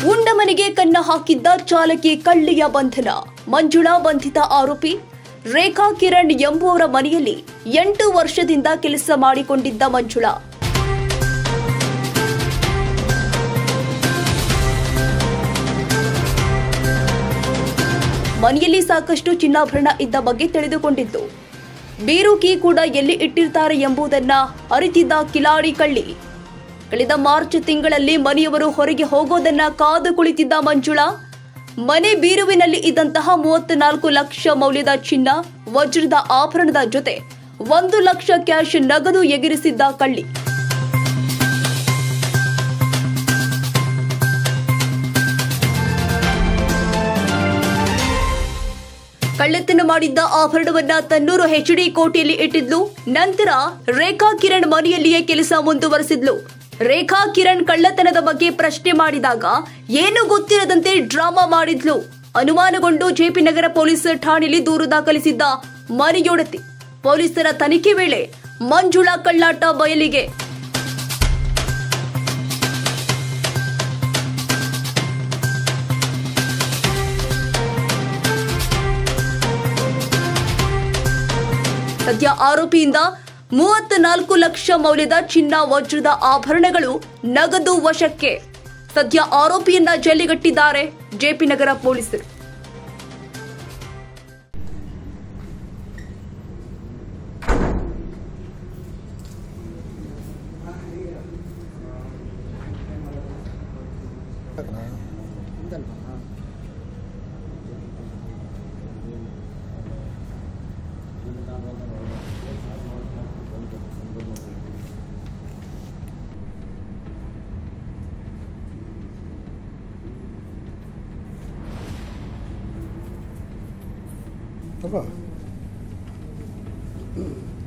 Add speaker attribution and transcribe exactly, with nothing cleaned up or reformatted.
Speaker 1: ಉಂಡಮನೆಗೆ ಕನ್ನ ಹಾಕಿದ್ದ ಚಾಲಕಿ ಕಳ್ಳಿಯ ಬಂಧನ. ಮಂಜುಳಾ ಬಂಧಿತ ಆರೋಪಿ. ರೇಖಾ ಕಿರಣ್ ಎಂಬುವರ ಮನೆಯಲ್ಲಿ ಎಂಟು ವರ್ಷದಿಂದ ಕೆಲಸ ಮಾಡಿಕೊಂಡಿದ್ದ ಮಂಜುಳಾ. ಮನೆಯಲ್ಲಿ ಸಾಕಷ್ಟು ಚಿನ್ನಾಭರಣ ಇದ್ದ ಬಗ್ಗೆ ತಿಳಿದುಕೊಂಡಿದ್ದು, ಬೀರು ಕೀ ಕೂಡ ಎಲ್ಲಿ ಇಟ್ಟಿರ್ತಾರೆ ಎಂಬುದನ್ನ ಅರಿತಿದ್ದ ಕಿಲಾಡಿ ಕಳ್ಳಿ. ಕಳೆದ ಮಾರ್ಚ್ ತಿಂಗಳಲ್ಲಿ ಮನೆಯವರು ಹೊರಗೆ ಹೋಗೋದನ್ನ ಕಾದು ಕುಳಿತಿದ್ದ ಮಂಜುಳಾ ಮನೆ ಬೀರುವಿನಲ್ಲಿ ಇದ್ದಂತಹ ಮೂವತ್ನಾಲ್ಕು ಲಕ್ಷ ಮೌಲ್ಯದ ಚಿನ್ನ, ವಜ್ರದ ಆಭರಣದ ಜೊತೆ ಒಂದು ಲಕ್ಷ ಕ್ಯಾಶ್ ನಗದು ಎಗರಿಸಿದ್ದ ಕಳ್ಳಿ. ಕಳ್ಳತನ ಮಾಡಿದ್ದ ಆಭರಣವನ್ನ ತನ್ನೂರು ಎಚ್ಡಿ ಕೋಟೆಯಲ್ಲಿ ಇಟ್ಟಿದ್ಲು. ನಂತರ ರೇಖಾ ಕಿರಣ್ ಮನೆಯಲ್ಲಿಯೇ ಕೆಲಸ ಮುಂದುವರೆಸಿದ್ಲು. ರೇಖಾ ಕಿರಣ್ ಕಳ್ಳತನದ ಬಗ್ಗೆ ಪ್ರಶ್ನೆ ಮಾಡಿದಾಗ ಏನು ಗೊತ್ತಿರದಂತೆ ಡ್ರಾಮಾ ಮಾಡಿದ್ಲು. ಅನುಮಾನಗೊಂಡು ಜೆಪಿ ನಗರ ಪೊಲೀಸ್ ಠಾಣೆಯಲ್ಲಿ ದೂರು ದಾಖಲಿಸಿದ್ದ ಮನೆಯೊಡತಿ. ಪೊಲೀಸರ ತನಿಖೆ ವೇಳೆ ಮಂಜುಳಾ ಕಳ್ಳಾಟ ಬಯಲಿಗೆ. ಸದ್ಯ ಆರೋಪಿಯಿಂದ ಮೂವತ್ನಾಲ್ಕು ಲಕ್ಷ ಮೌಲ್ಯದ ಚಿನ್ನ, ವಜ್ರದ ಆಭರಣಗಳು, ನಗದು ವಶಕ್ಕೆ. ಸದ್ಯ ಆರೋಪಿಯನ್ನ ಜೈಲಿಗಟ್ಟಿದ್ದಾರೆ ಜೆಪಿ ನಗರ ಪೊಲೀಸರು.
Speaker 2: Apa?